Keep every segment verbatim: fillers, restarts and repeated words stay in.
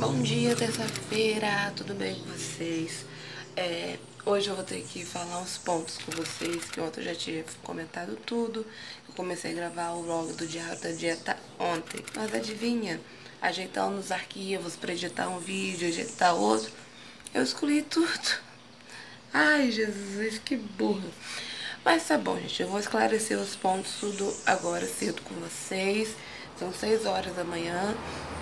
Bom dia, terça-feira, tudo bem com vocês? É, hoje eu vou ter que falar uns pontos com vocês, que ontem eu já tinha comentado tudo. Eu comecei a gravar o vlog do Diário da Dieta ontem, mas adivinha? Ajeitando os arquivos para editar um vídeo, editar outro, eu excluí tudo. Ai, Jesus, que burra. Mas tá bom, gente, eu vou esclarecer os pontos tudo agora cedo com vocês. São seis horas da manhã.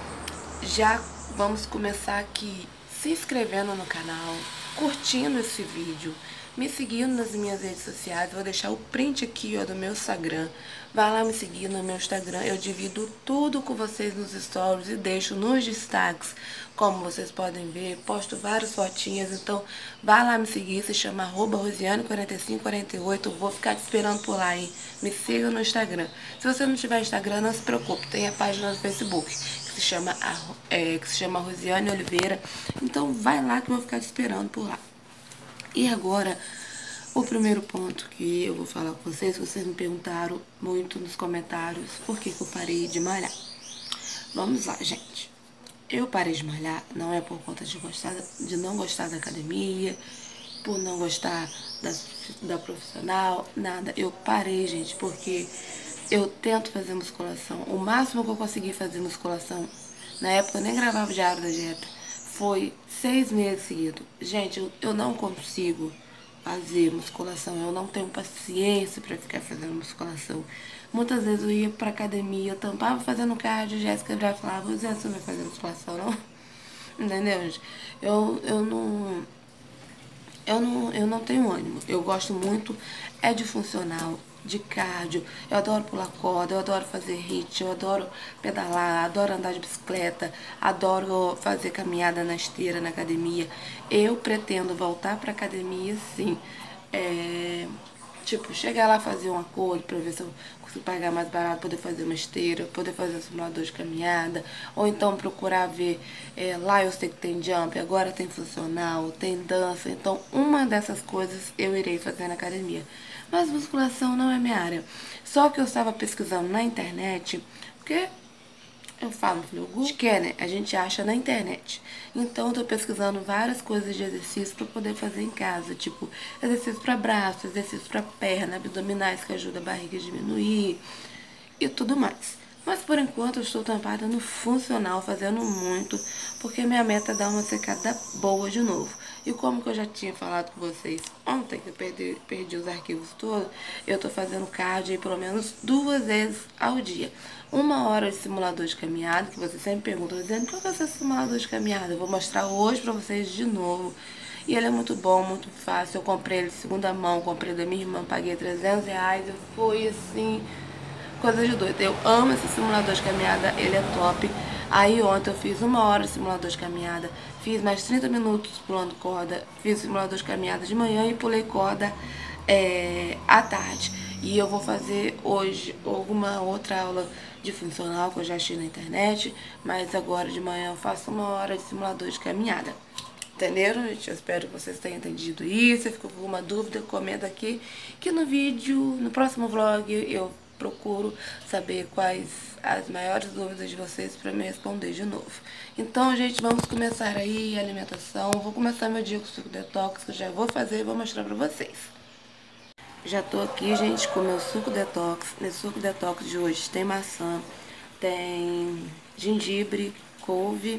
Já vamos começar aqui se inscrevendo no canal, curtindo esse vídeo, me seguindo nas minhas redes sociais. Vou deixar o print aqui, ó, do meu Instagram. Vai lá me seguir no meu Instagram. Eu divido tudo com vocês nos stories e deixo nos destaques. Como vocês podem ver, posto várias fotinhas. Então, vai lá me seguir. Se chama arroba Rosiane quarenta e cinco quarenta e oito. Vou ficar te esperando por lá, hein? Me siga no Instagram. Se você não tiver Instagram, não se preocupe. Tem a página no Facebook, que se chama, é, que se chama Rosiane Oliveira. Então, vai lá que eu vou ficar te esperando por lá. E agora, o primeiro ponto que eu vou falar com vocês, vocês me perguntaram muito nos comentários por que, que eu parei de malhar. Vamos lá, gente. Eu parei de malhar não é por conta de, gostar, de não gostar da academia, por não gostar da, da profissional, nada. Eu parei, gente, porque eu tento fazer musculação. O máximo que eu consegui fazer musculação, na época eu nem gravava Diário da Dieta, foi seis meses seguidos. Gente, eu, eu não consigo fazer musculação. Eu não tenho paciência pra ficar fazendo musculação. Muitas vezes eu ia pra academia, eu tampava fazendo cardio, Jéssica já falava, você não vai fazer musculação, não? Entendeu, gente? Eu, eu não... Eu não, eu não tenho ânimo. Eu gosto muito é de funcional, de cardio. Eu adoro pular corda, eu adoro fazer hit, eu adoro pedalar, adoro andar de bicicleta, adoro fazer caminhada na esteira, na academia. Eu pretendo voltar pra academia, sim. É, tipo, chegar lá, fazer um acordo pra ver se eu consigo pagar mais barato, poder fazer uma esteira, poder fazer um simulador de caminhada, ou então procurar ver, é, lá eu sei que tem jump, agora tem funcional, tem dança, então uma dessas coisas eu irei fazer na academia. Mas musculação não é minha área. Só que eu estava pesquisando na internet, porque eu falo no Google, que é, né? A gente acha na internet. Então, eu tô pesquisando várias coisas de exercício para poder fazer em casa. Tipo, exercício para braço, exercício para perna, abdominais que ajuda a barriga a diminuir e tudo mais. Mas, por enquanto, eu estou tampada no funcional, fazendo muito, porque minha meta é dar uma secada boa de novo. E como que eu já tinha falado com vocês ontem, que eu perdi, perdi os arquivos todos, eu tô fazendo cardio aí pelo menos duas vezes ao dia. Uma hora de simulador de caminhada, que vocês sempre perguntam, dizendo, qual que é o seu simulador de caminhada? Eu vou mostrar hoje pra vocês de novo. E ele é muito bom, muito fácil. Eu comprei ele de segunda mão, comprei da minha irmã, paguei trezentos reais. Eu fui assim, coisa de doido. Eu amo esse simulador de caminhada, ele é top. Aí ontem eu fiz uma hora de simulador de caminhada, fiz mais trinta minutos pulando corda, fiz simulador de caminhada de manhã e pulei corda é, à tarde. E eu vou fazer hoje alguma outra aula de funcional que eu já achei na internet, mas agora de manhã eu faço uma hora de simulador de caminhada. Entenderam, gente? Eu espero que vocês tenham entendido isso. Se ficou com alguma dúvida, comenta aqui, que no vídeo, no próximo vlog, eu procuro saber quais as maiores dúvidas de vocês para me responder de novo. Então, gente, vamos começar aí a alimentação. Vou começar meu dia com suco detox, que eu já vou fazer e vou mostrar para vocês. Já tô aqui, gente, com meu suco detox. Nesse suco detox de hoje tem maçã, tem gengibre, couve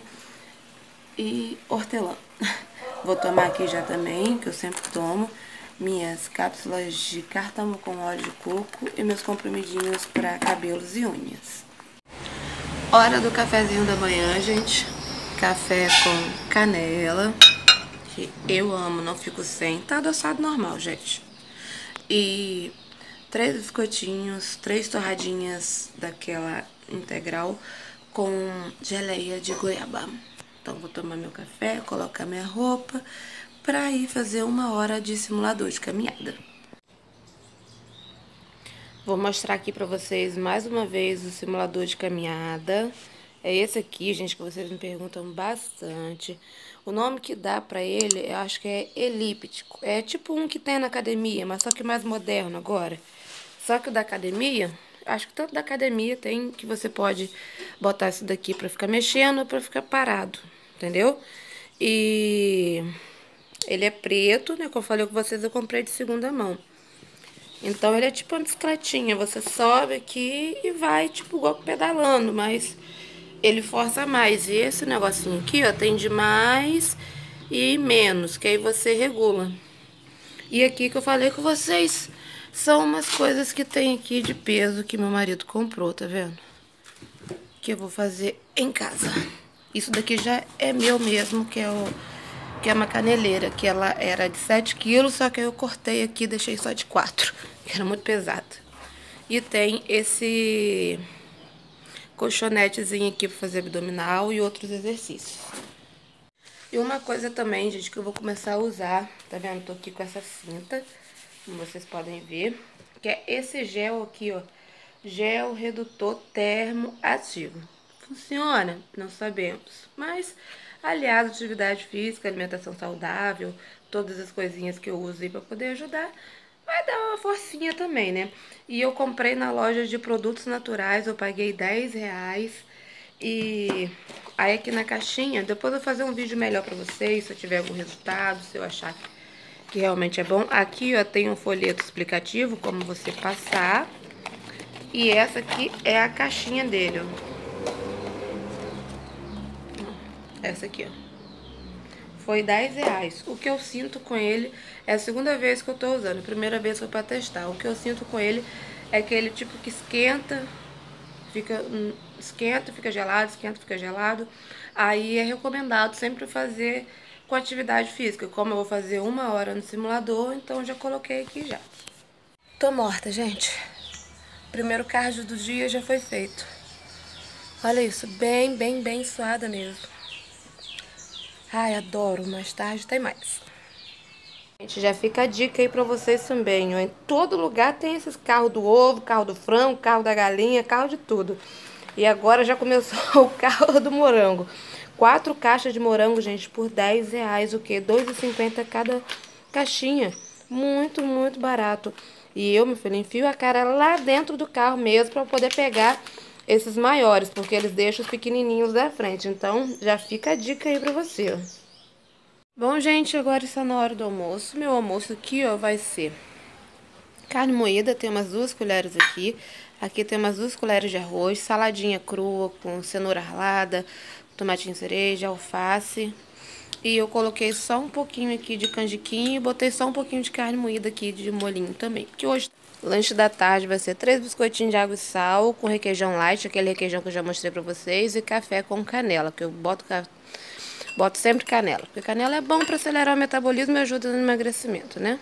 e hortelã. Vou tomar aqui já também, que eu sempre tomo, minhas cápsulas de cártamo com óleo de coco e meus comprimidinhos para cabelos e unhas. Hora do cafezinho da manhã, gente. Café com canela, que eu amo, não fico sem. Tá adoçado normal, gente. E três biscoitinhos, três torradinhas daquela integral com geleia de goiaba. Então, vou tomar meu café, colocar minha roupa pra ir fazer uma hora de simulador de caminhada. Vou mostrar aqui pra vocês mais uma vez o simulador de caminhada. É esse aqui, gente, que vocês me perguntam bastante. O nome que dá pra ele, eu acho que é elíptico. É tipo um que tem na academia, mas só que mais moderno agora. Só que o da academia, acho que tanto da academia tem que você pode botar isso daqui pra ficar mexendo ou pra ficar parado. entendeu? E ele é preto, né? Como eu falei com vocês, eu comprei de segunda mão. Então ele é tipo uma bicicletinha, você sobe aqui e vai tipo igual pedalando, mas ele força mais. E esse negocinho aqui, ó, tem de mais e menos, que aí você regula. E aqui que eu falei com vocês, são umas coisas que tem aqui de peso que meu marido comprou, tá vendo? Que eu vou fazer em casa. Isso daqui já é meu mesmo, que é o que é uma caneleira, que ela era de sete quilos, só que eu cortei aqui e deixei só de quatro, que era muito pesado. E tem esse colchonetezinho aqui para fazer abdominal e outros exercícios. E uma coisa também, gente, que eu vou começar a usar, tá vendo? Tô aqui com essa cinta, como vocês podem ver, que é esse gel aqui, ó, gel redutor termoativo. Funciona? Não sabemos, mas aliado à atividade física, alimentação saudável, todas as coisinhas que eu usei para poder ajudar, vai dar uma forcinha também, né? E eu comprei na loja de produtos naturais, eu paguei dez reais. E aí aqui na caixinha, depois eu vou fazer um vídeo melhor pra vocês, se eu tiver algum resultado, se eu achar que realmente é bom. Aqui, ó, tem um folheto explicativo, como você passar. E essa aqui é a caixinha dele, ó. Essa aqui, ó. Foi dez reais. O que eu sinto com ele é a segunda vez que eu tô usando. A primeira vez foi pra testar. O que eu sinto com ele é que ele tipo que esquenta, fica hum, esquenta, fica gelado, esquenta, fica gelado. Aí é recomendado sempre fazer com atividade física. Como eu vou fazer uma hora no simulador, então já coloquei aqui já. Tô morta, gente. Primeiro cardio do dia já foi feito. Olha isso, bem, bem, bem suada mesmo. Ai, adoro, mais tarde tem mais. Gente, já fica a dica aí pra vocês também, ó. Em todo lugar tem esses carros do ovo, carro do frango, carro da galinha, carro de tudo. E agora já começou o carro do morango. Quatro caixas de morango, gente, por dez reais, o quê? dois reais e cinquenta cada caixinha. Muito, muito barato. E eu, meu filho, enfio a cara lá dentro do carro mesmo pra poder pegar esses maiores, porque eles deixam os pequenininhos da frente. Então, já fica a dica aí pra você, ó. Bom, gente, agora está na hora do almoço. Meu almoço aqui, ó, vai ser carne moída, tem umas duas colheres aqui. Aqui tem umas duas colheres de arroz, saladinha crua com cenoura ralada, tomatinho cereja, alface. E eu coloquei só um pouquinho aqui de canjiquinha e botei só um pouquinho de carne moída aqui de molhinho também. Que hoje, lanche da tarde vai ser três biscoitinhos de água e sal com requeijão light, aquele requeijão que eu já mostrei pra vocês, e café com canela, que eu boto café. Boto sempre canela, porque canela é bom para acelerar o metabolismo e ajuda no emagrecimento, né?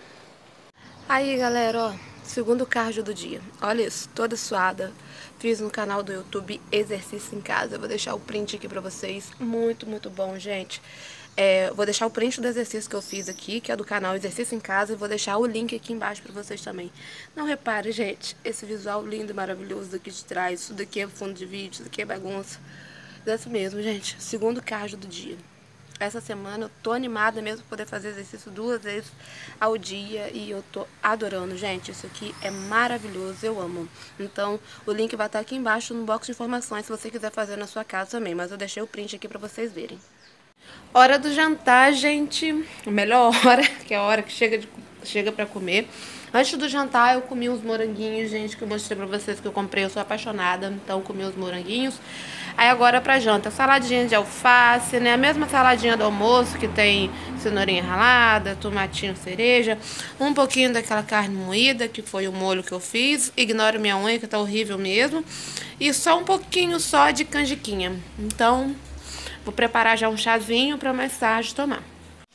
Aí, galera, ó, segundo cardio do dia. Olha isso, toda suada. Fiz no canal do YouTube Exercício em Casa. Eu vou deixar o print aqui pra vocês. Muito, muito bom, gente. É, vou deixar o print do exercício que eu fiz aqui, que é do canal Exercício em Casa, e vou deixar o link aqui embaixo pra vocês também. Não repare, gente, esse visual lindo e maravilhoso daqui de trás. Isso daqui é fundo de vídeo, isso daqui é bagunça. Isso mesmo, gente. Segundo cardio do dia. Essa semana eu tô animada mesmo por poder fazer exercício duas vezes ao dia e eu tô adorando, gente. Isso aqui é maravilhoso, eu amo. Então, o link vai estar aqui embaixo no box de informações se você quiser fazer na sua casa também, mas eu deixei o print aqui pra vocês verem. Hora do jantar, gente. A melhor hora, que é a hora que chega, de, chega pra comer. Antes do jantar, eu comi uns moranguinhos, gente, que eu mostrei pra vocês que eu comprei. Eu sou apaixonada, então eu comi os moranguinhos. Aí agora pra janta, saladinha de alface, né? A mesma saladinha do almoço, que tem cenourinha ralada, tomatinho cereja. Um pouquinho daquela carne moída, que foi o molho que eu fiz. Ignoro minha unha, que tá horrível mesmo. E só um pouquinho só de canjiquinha. Então, vou preparar já um chazinho pra mais tarde tomar.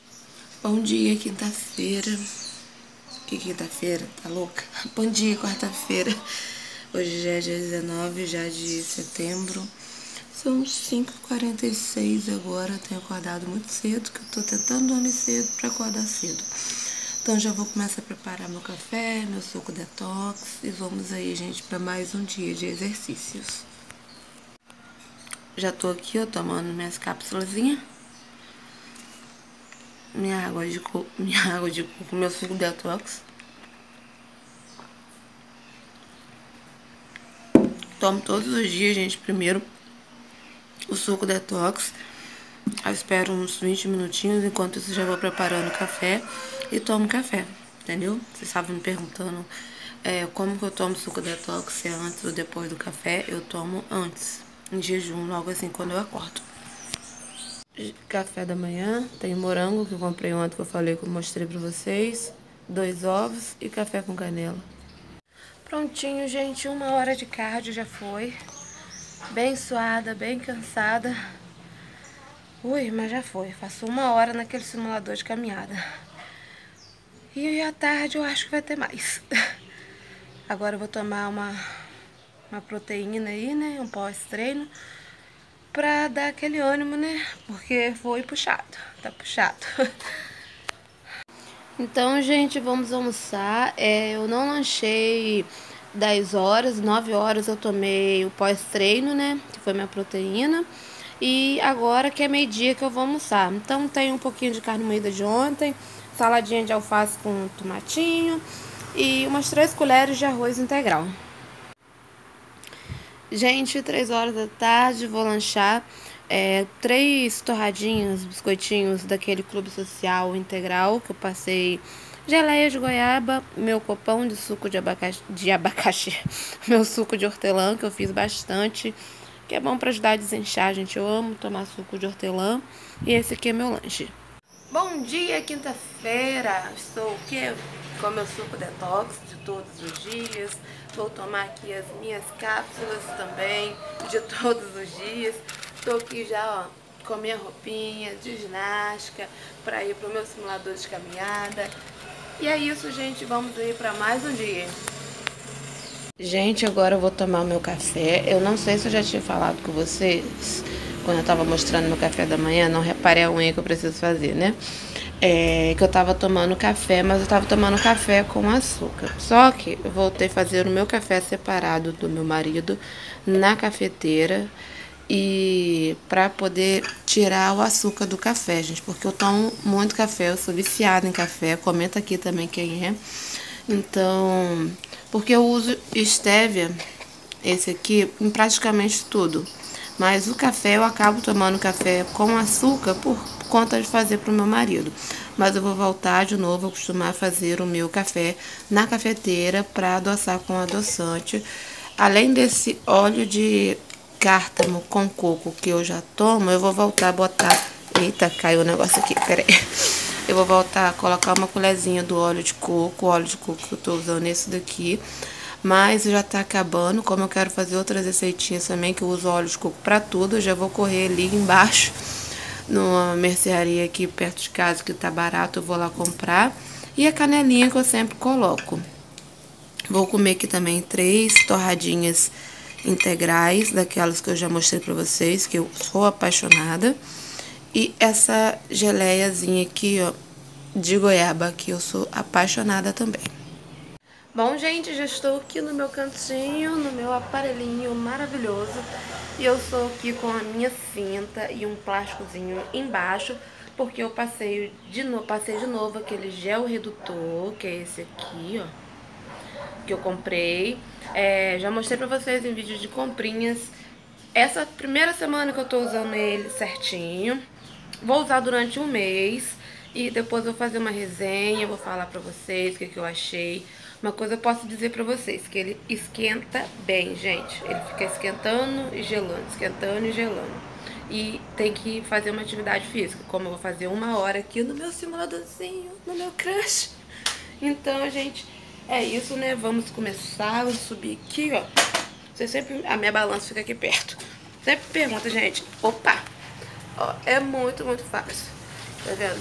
Bom dia, quinta-feira. Que quinta-feira? Tá louca? Bom dia, quarta-feira. Hoje já é dia dezenove já de setembro. São cinco e quarenta e seis agora. Eu tenho acordado muito cedo, que eu tô tentando dormir cedo pra acordar cedo. Então já vou começar a preparar meu café, meu suco detox. E vamos aí, gente, pra mais um dia de exercícios. Já tô aqui, ó, tomando minhas cápsulazinhas. Minha água de coco, minha água de coco, meu suco detox. Tomo todos os dias, gente, primeiro o suco detox. Eu espero uns vinte minutinhos, enquanto isso já vou preparando o café e tomo café, entendeu? Vocês estavam me perguntando é, como que eu tomo suco detox, se é antes ou depois do café. Eu tomo antes, em jejum, logo assim quando eu acordo. Café da manhã, tem morango que eu comprei ontem, que eu falei que eu mostrei pra vocês, dois ovos e café com canela. Prontinho, gente, uma hora de cardio já foi. Bem suada, bem cansada. Ui, mas já foi. Passou uma hora naquele simulador de caminhada. E à tarde eu acho que vai ter mais. Agora eu vou tomar uma, uma proteína aí, né? Um pós-treino. Pra dar aquele ânimo, né? Porque foi puxado. Tá puxado. Então, gente, vamos almoçar. É, eu não lanchei dez horas, nove horas eu tomei o pós-treino, né? Que foi minha proteína. E agora que é meio-dia que eu vou almoçar. Então tem um pouquinho de carne moída de ontem, saladinha de alface com tomatinho e umas três colheres de arroz integral. Gente, três horas da tarde vou lanchar é, três torradinhas, biscoitinhos daquele clube social integral que eu passei, geleia de goiaba, meu copão de suco de abacaxi, de abacaxi, meu suco de hortelã que eu fiz bastante, que é bom para ajudar a desinchar, gente. Eu amo tomar suco de hortelã e esse aqui é meu lanche. Bom dia, quinta-feira. Estou o quê? Com meu suco detox de todos os dias. Vou tomar aqui as minhas cápsulas também de todos os dias. Estou aqui já, ó, com a minha roupinha de ginástica para ir para o meu simulador de caminhada. E é isso, gente. Vamos aí para mais um dia. Gente, agora eu vou tomar o meu café. Eu não sei se eu já tinha falado com vocês quando eu tava mostrando meu café da manhã. Não reparei a unha que eu preciso fazer, né? É, que eu tava tomando café, mas eu tava tomando café com açúcar. Só que eu voltei a fazer o meu café separado do meu marido na cafeteira e para poder tirar o açúcar do café, gente, porque eu tomo muito café, eu sou viciada em café. Comenta aqui também quem é. Então, porque eu uso stevia, esse aqui, em praticamente tudo. Mas o café, eu acabo tomando café com açúcar por conta de fazer para o meu marido. Mas eu vou voltar de novo a costumar fazer o meu café na cafeteira para adoçar com adoçante. Além desse óleo de cártamo com coco que eu já tomo, eu vou voltar a botar... Eita, caiu o negócio aqui, peraí. Eu vou voltar a colocar uma colherzinha do óleo de coco, o óleo de coco que eu tô usando esse daqui. Mas já tá acabando, como eu quero fazer outras receitinhas também, que eu uso óleo de coco pra tudo, eu já vou correr ali embaixo, numa mercearia aqui perto de casa, que tá barato, eu vou lá comprar. E a canelinha que eu sempre coloco. Vou comer aqui também três torradinhas integrais, daquelas que eu já mostrei pra vocês, que eu sou apaixonada. E essa geleiazinha aqui, ó, de goiaba, que eu sou apaixonada também. Bom, gente, já estou aqui no meu cantinho, no meu aparelhinho maravilhoso. E eu estou aqui com a minha cinta e um plásticozinho embaixo, porque eu passei de, no... passei de novo aquele gel redutor, que é esse aqui, ó, que eu comprei. É, já mostrei pra vocês em vídeo de comprinhas. Essa primeira semana que eu tô usando ele certinho. Vou usar durante um mês e depois eu vou fazer uma resenha, vou falar pra vocês o que, que eu achei. Uma coisa eu posso dizer pra vocês, que ele esquenta bem, gente. Ele fica esquentando e gelando, esquentando e gelando. E tem que fazer uma atividade física, como eu vou fazer uma hora aqui no meu simuladorzinho, no meu crush. Então, gente, é isso, né? Vamos começar, vou subir aqui, ó. Você sempre... A minha balança fica aqui perto. Sempre pergunta, gente. Opa! Ó, é muito, muito fácil. Tá vendo?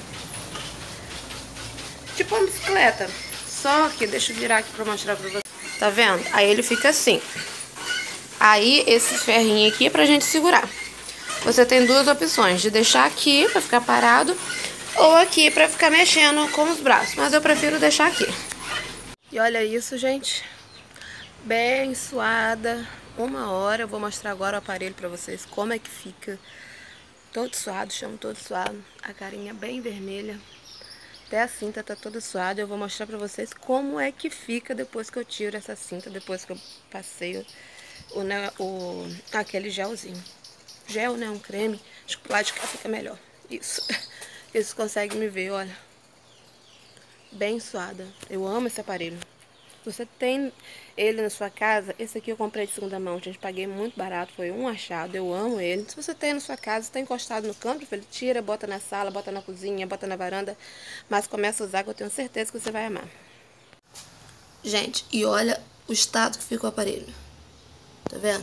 Tipo uma bicicleta. Só que, deixa eu virar aqui pra mostrar pra vocês. Tá vendo? Aí ele fica assim. Aí esse ferrinho aqui é pra gente segurar. Você tem duas opções. De deixar aqui pra ficar parado. Ou aqui pra ficar mexendo com os braços. Mas eu prefiro deixar aqui. E olha isso, gente. Bem suada. Uma hora. Eu vou mostrar agora o aparelho pra vocês. Como é que fica. Todo suado, chamo todo suado, a carinha bem vermelha, até a cinta tá toda suada. Eu vou mostrar pra vocês como é que fica depois que eu tiro essa cinta, depois que eu passei o, o, o aquele gelzinho. Gel, né, um creme, Acho que o lado de cá fica melhor. Isso. Vocês conseguem me ver, olha. Bem suada. Eu amo esse aparelho. Se você tem ele na sua casa, esse aqui eu comprei de segunda mão, gente. Paguei muito barato, foi um achado. Eu amo ele. Se você tem na sua casa, está encostado no canto, ele tira, bota na sala, bota na cozinha, bota na varanda. Mas começa a usar, que eu tenho certeza que você vai amar. Gente, e olha o estado que fica o aparelho. Tá vendo?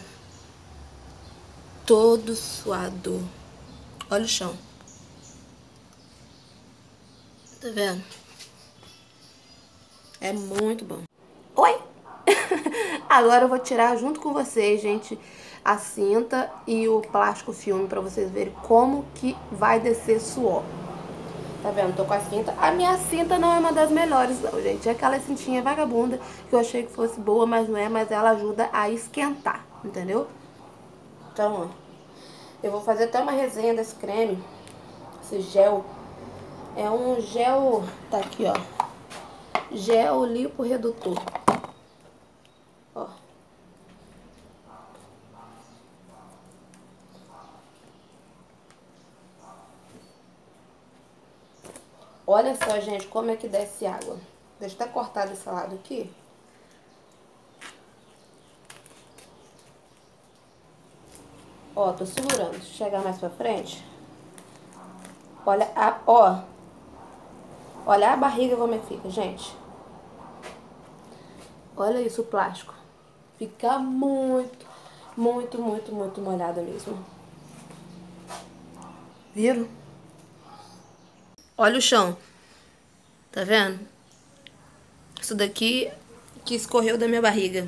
Todo suado. Olha o chão. Tá vendo? É muito bom. Oi! Agora eu vou tirar junto com vocês, gente, a cinta e o plástico filme pra vocês verem como que vai descer suor. Tá vendo? Tô com a cinta. A minha cinta não é uma das melhores, não, gente. É aquela cintinha vagabunda que eu achei que fosse boa, mas não é. Mas ela ajuda a esquentar, entendeu? Então, ó. Eu vou fazer até uma resenha desse creme. Esse gel. É um gel... Tá aqui, ó. Gel liporedutor. Ó. Olha só, gente, como é que desce água. Deixa eu até cortar desse lado aqui. Ó, tô segurando. Deixa eu chegar mais pra frente. Olha a... Ó. Olha a barriga como é que fica, gente. Olha isso, o plástico. Fica muito, muito, muito, muito molhada mesmo. Viram? Olha o chão. Tá vendo? Isso daqui que escorreu da minha barriga.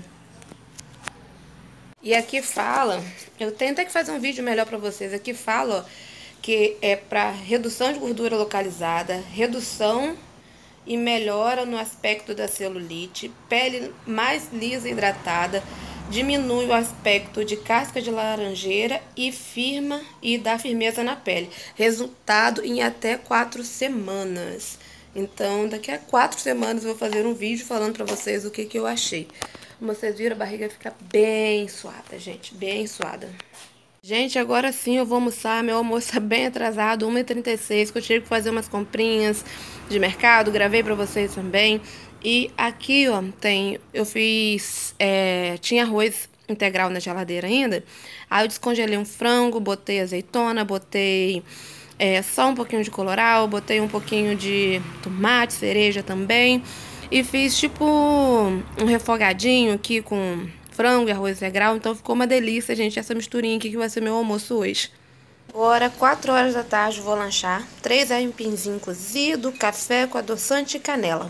E aqui fala, eu tenho até que fazer um vídeo melhor pra vocês. Aqui fala, ó, que é pra redução de gordura localizada, redução e melhora no aspecto da celulite, pele mais lisa e hidratada, diminui o aspecto de casca de laranjeira e firma e dá firmeza na pele. Resultado em até quatro semanas. Então, daqui a quatro semanas eu vou fazer um vídeo falando pra vocês o que, que eu achei. Como vocês viram, a barriga fica bem suada, gente, bem suada. Gente, agora sim eu vou almoçar. Meu almoço é bem atrasado, uma e trinta e seis, que eu tive que fazer umas comprinhas de mercado, gravei pra vocês também. E aqui, ó, tem, eu fiz, é, tinha arroz integral na geladeira ainda. Aí eu descongelei um frango, botei azeitona, botei é, só um pouquinho de colorau, botei um pouquinho de tomate, cereja também. E fiz tipo um refogadinho aqui com frango e arroz integral. Então ficou uma delícia, gente, essa misturinha aqui que vai ser meu almoço hoje. Agora, quatro horas da tarde, vou lanchar. Três aipimzinho cozido, café com adoçante e canela.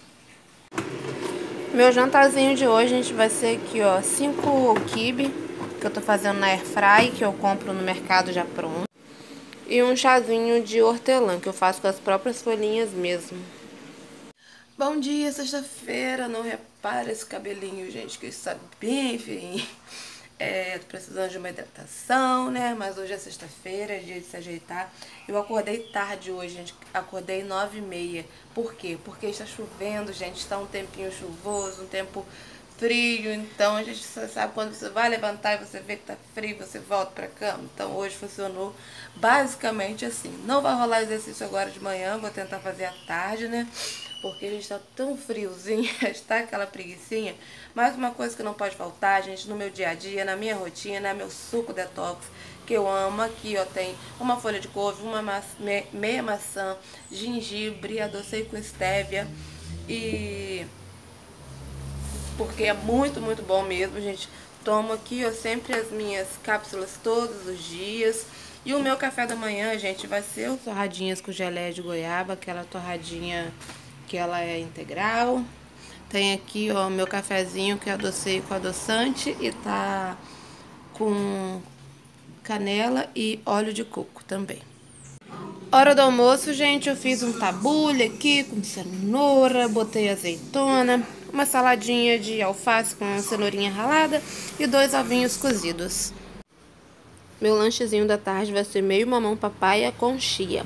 Meu jantarzinho de hoje, gente, vai ser aqui, ó, cinco quibe, que eu tô fazendo na airfry, que eu compro no mercado já pronto. E um chazinho de hortelã, que eu faço com as próprias folhinhas mesmo. Bom dia, sexta-feira. Não repara esse cabelinho, gente, que está bem feinho. É, tô precisando de uma hidratação, né? Mas hoje é sexta-feira, é dia de se ajeitar. Eu acordei tarde hoje, gente. Acordei nove e meia. Por quê? Porque está chovendo, gente. Está um tempinho chuvoso, um tempo frio. Então a gente sabe quando você vai levantar e você vê que tá frio, você volta pra cama. Então hoje funcionou basicamente assim. Não vai rolar exercício agora de manhã, vou tentar fazer à tarde, né? Porque a gente tá tão friozinho, está aquela preguicinha. Mas uma coisa que não pode faltar, gente, no meu dia a dia, na minha rotina, é meu suco detox, que eu amo. Aqui, ó, tem uma folha de couve, uma maçã, meia maçã, gengibre, adocei com estévia. E... porque é muito, muito bom mesmo, gente. Tomo aqui, ó, sempre as minhas cápsulas todos os dias. E o meu café da manhã, gente, vai ser o torradinhas com geleia de goiaba, aquela torradinha que ela é integral. Tem aqui, ó, meu cafezinho que eu adocei com adoçante e tá com canela e óleo de coco também. Hora do almoço, gente, eu fiz um tabule aqui com cenoura, botei azeitona, uma saladinha de alface com cenourinha ralada e dois ovinhos cozidos. Meu lanchezinho da tarde vai ser meio mamão papaya com chia.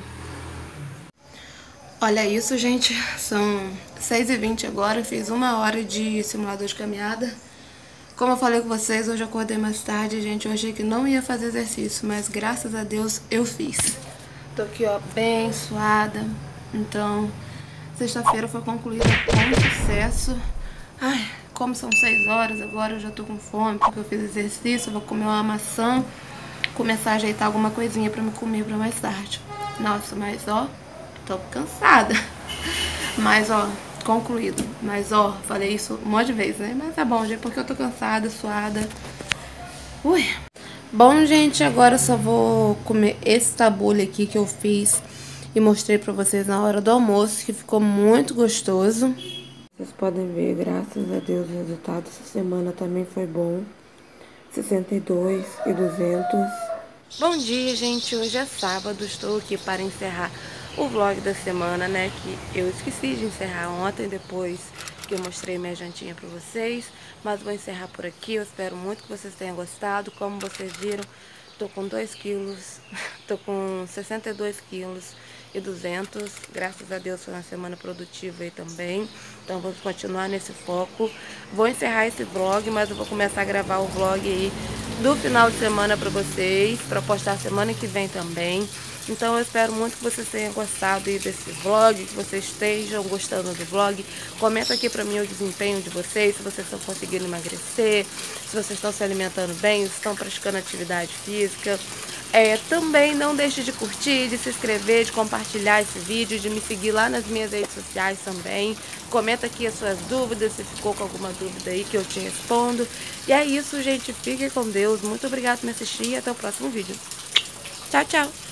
Olha isso, gente, são seis e vinte agora, fiz uma hora de simulador de caminhada. Como eu falei com vocês, hoje eu acordei mais tarde, gente. Eu achei que não ia fazer exercício, mas graças a Deus eu fiz. Tô aqui, ó, bem suada. Então, sexta-feira foi concluída com sucesso. Ai, como são seis horas, agora eu já tô com fome porque eu fiz exercício. Vou comer uma maçã, começar a ajeitar alguma coisinha pra me comer pra mais tarde. Nossa, mas ó, tô cansada. Mas ó, concluído. Mas ó, falei isso um monte de vezes, né? Mas tá bom, gente, porque eu tô cansada, suada. Ui. Bom, gente, agora eu só vou comer esse tabule aqui que eu fiz e mostrei pra vocês na hora do almoço, que ficou muito gostoso. Vocês podem ver, graças a Deus, o resultado essa semana também foi bom. sessenta e dois e duzentos. Bom dia, gente. Hoje é sábado. Estou aqui para encerrar o vlog da semana, né? Que eu esqueci de encerrar ontem, depois que eu mostrei minha jantinha para vocês. Mas vou encerrar por aqui. Eu espero muito que vocês tenham gostado. Como vocês viram, tô com dois quilos. Tô com sessenta e dois quilos e duzentos. Graças a Deus foi uma semana produtiva aí também. Então vamos continuar nesse foco. Vou encerrar esse vlog, mas eu vou começar a gravar o vlog aí do final de semana para vocês, para postar semana que vem também. Então eu espero muito que vocês tenham gostado aí desse vlog, que vocês estejam gostando do vlog. Comenta aqui pra mim o desempenho de vocês, se vocês estão conseguindo emagrecer, se vocês estão se alimentando bem, se estão praticando atividade física. É, também não deixe de curtir, de se inscrever, de compartilhar esse vídeo, de me seguir lá nas minhas redes sociais também. Comenta aqui as suas dúvidas, se ficou com alguma dúvida aí que eu te respondo. E é isso, gente. Fiquem com Deus. Muito obrigada por me assistir e até o próximo vídeo. Tchau, tchau!